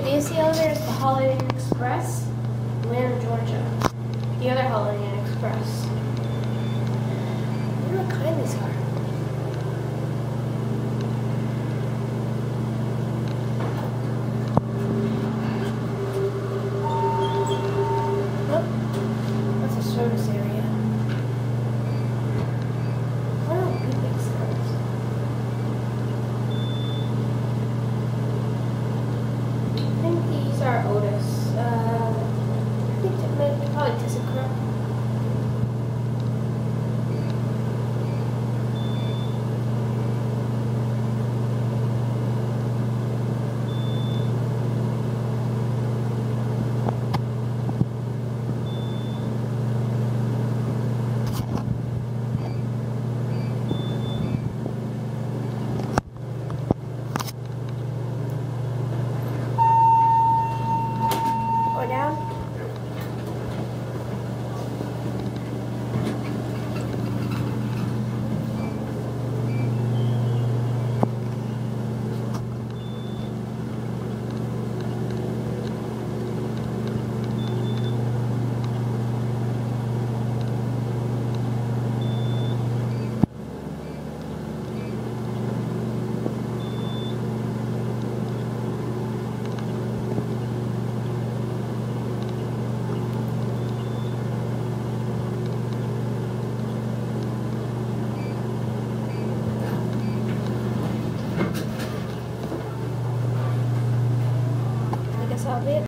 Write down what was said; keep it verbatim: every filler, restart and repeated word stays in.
these the elevators, the Holiday Inn Express, Atlanta, Georgia. The other Holiday Inn Express. I wonder what kind these are. Oh, that's a service area. What are we big service? I think these are Otis. Uh, I think that might probably ThyssenKrupp. Go down. I guess I'll be it.